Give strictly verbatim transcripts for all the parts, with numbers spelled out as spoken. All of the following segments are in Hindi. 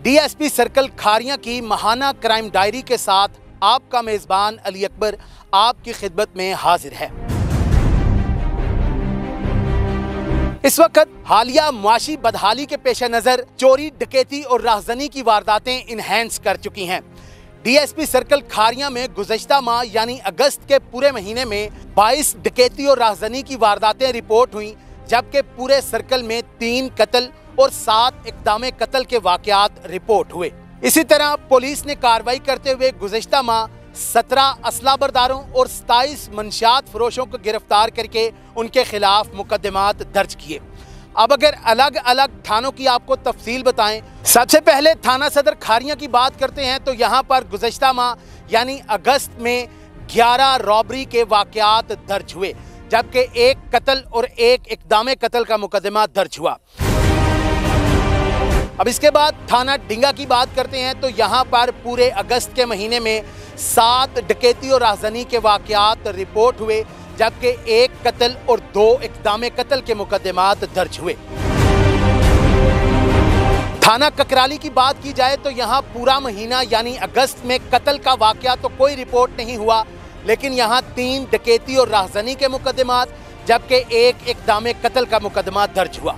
डीएसपी सर्कल खारियां की महाना क्राइम डायरी के साथ आपका मेजबान अली अकबर आपकी खिदमत में हाजिर है। इस वक्त हालिया मुआशी बदहाली के पेश नज़र चोरी, डकैती और राहजनी की वारदातें इनहेंस कर चुकी हैं। डीएसपी सर्कल खारियां में गुज़श्ता माह यानी अगस्त के पूरे महीने में बाईस डकैती और राहजनी की वारदातें रिपोर्ट हुई, जबकि पूरे सर्कल में तीन कत्ल और सात इक़दाम कत्ल के वाक़यात रिपोर्ट हुए। इसी तरह पुलिस ने कार्रवाई करते हुए गुज़श्ता माह सत्रह असला बरदारों और सताईस मंशियात फरोशों को गिरफ्तार करके उनके खिलाफ मुकदमात दर्ज किए। अब अगर अलग अलग थानों की आपको तफसील बताएं, सबसे पहले थाना सदर खारियां की बात करते हैं तो यहाँ पर गुज़श्ता माह यानी अगस्त में ग्यारह रॉबरी के वाक़यात दर्ज हुए, जबकि एक कत्ल और एक इक़दाम कत्ल का मुकदमा दर्ज हुआ। अब इसके बाद थाना डिंगा की बात करते हैं तो यहाँ पर पूरे अगस्त के महीने में सात डकैती और राहजनी के वाक़यात रिपोर्ट हुए, जबकि एक कत्ल और दो इक़दाम कत्ल के मुकदमात दर्ज हुए। थाना ककराली की बात की जाए तो यहाँ पूरा महीना यानी अगस्त में कत्ल का वाक़या तो कोई रिपोर्ट नहीं हुआ, लेकिन यहाँ तीन डकैती और राहजनी के मुकदमात जबकि एक इक़दाम कत्ल का मुकदमा दर्ज हुआ।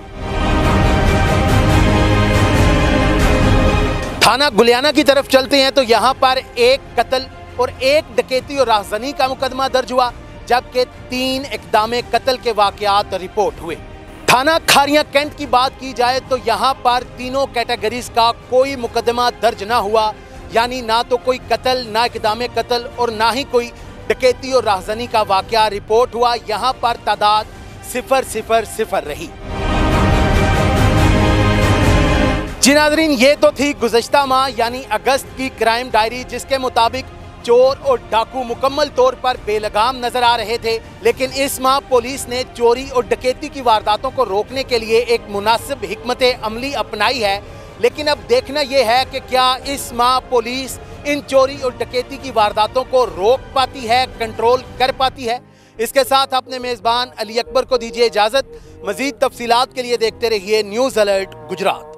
थाना गुलियाना की तरफ चलते हैं तो यहाँ पर एक कत्ल और एक डकैती और राहजनी का मुकदमा दर्ज हुआ, जबकि तीन इक़दाम कत्ल के वाक़यात रिपोर्ट हुए। थाना खारियां कैंट की बात की जाए तो यहाँ पर तीनों कैटेगरीज का कोई मुकदमा दर्ज ना हुआ, यानी ना तो कोई कत्ल, ना इक़दाम कत्ल और ना ही कोई डकैती और राहजनी का वाक़या रिपोर्ट हुआ। यहाँ पर तादाद सिफर सिफर सिफर रही। जी नाज़रीन, ये तो थी गुज़श्ता माह यानी अगस्त की क्राइम डायरी, जिसके मुताबिक चोर और डाकू मुकम्मल तौर पर बेलगाम नजर आ रहे थे, लेकिन इस माह पुलिस ने चोरी और डकैती की वारदातों को रोकने के लिए एक मुनासिब हिकमत अमली अपनाई है। लेकिन अब देखना यह है कि क्या इस माह पुलिस इन चोरी और डकैती की वारदातों को रोक पाती है, कंट्रोल कर पाती है। इसके साथ अपने मेज़बान अली अकबर को दीजिए इजाज़त। मज़ीद तफसीलात के लिए देखते रहिए न्यूज़ अलर्ट गुजरात।